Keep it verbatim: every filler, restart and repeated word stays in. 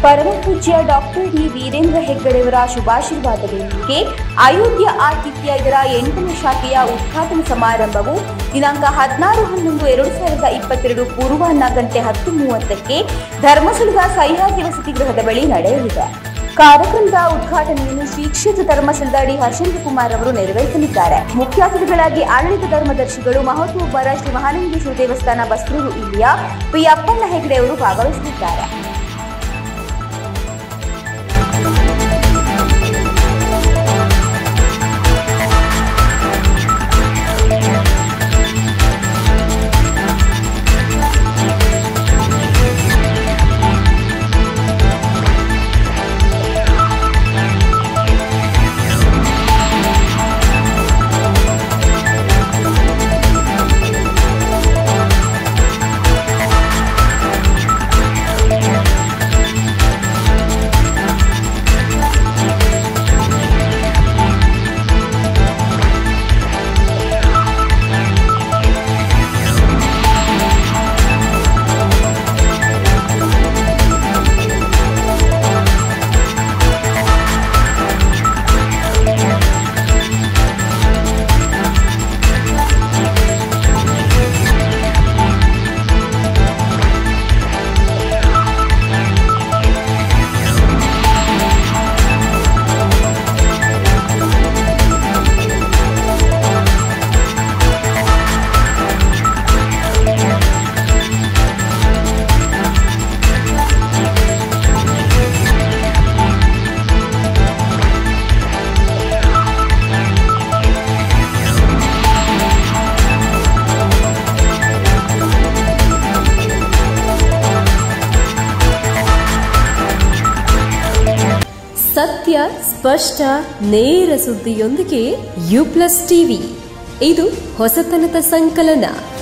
ಪರಮಪೂಜ್ಯ doctor D Veerendra ಹೆಗ್ಗಡೆಯವರ ಶುಭಾಶೀರ್ವಾದಗಳೊಂದಿಗೆ ಅಯೋಧ್ಯ ಆತಿಥ್ಯ ಇದರ ಎಂಟನೇ ಶಾಖೆಯ ಉದ್ಘಾಟನಾ ಸಮಾರಂಭವು ದಿನಾಂಕ ಹದಿನಾರು ಹನ್ನೊಂದು ಎರಡು ಸಾವಿರದ ಇಪ್ಪತ್ತೆರಡು ಪೂರ್ವಾಹ್ನ ಗಂಟೆ ಹತ್ತು ಮೂವತ್ತಕ್ಕೆ ಧರ್ಮಸ್ಥಳದ ಸಹ್ಯಾದ್ರಿ ವಸತಿ ಗೃಹದ ಬಳಿ ನಡೆಯಲಿದೆ. ಕಾರ್ಯಕ್ರಮದ ಉದ್ಘಾಟನೆಯನ್ನು ಶ್ರೀ ಕ್ಷೇತ್ರ ಧರ್ಮಸ್ಥಳದ ಡಿ ಹರ್ಷೇಂದ್ರ ಕುಮಾರ್ ಅವರು ನೆರವೇರಿಸಲಿದ್ದಾರೆ. ಮುಖ್ಯ ಅತಿಥಿಗಳಾಗಿ ಆಡಳಿತ ಧರ್ಮದರ್ಶಿಗಳು ಮಹತ್ವೊಬ್ಬರ ಶ್ರೀ ಮಹಾಲಿಂಗೇಶ್ವರ ದೇವಸ್ಥಾನ ಬಸ್ರೂರು ಇಲ್ಲಿಯ ಪಿ ಅಪ್ಪಣ್ಣ ಹೆಗಡೆ ಅವರು ಭಾಗವಹಿಸಲಿದ್ದಾರೆ. ಸತ್ಯ, ಸ್ಪಷ್ಟ, ನೇರ ಸುದ್ದಿಯೊಂದಿಗೆ ಯುಪ್ಲಸ್ ಟಿವಿ. ಇದು ಹೊಸತನದ ಸಂಕಲನ.